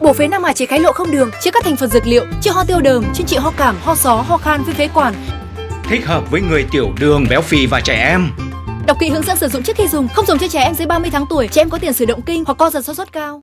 Bổ phế Nam Hải chế khái lộ không đường, chứa các thành phần dược liệu, chữa ho tiêu đờm, chuyên trị ho cảm, ho só, ho khan, viêm phế quản. Thích hợp với người tiểu đường, béo phì và trẻ em. Đọc kỹ hướng dẫn sử dụng trước khi dùng, không dùng cho trẻ em dưới 30 tháng tuổi, trẻ em có tiền sử động kinh hoặc co giật do sốt cao.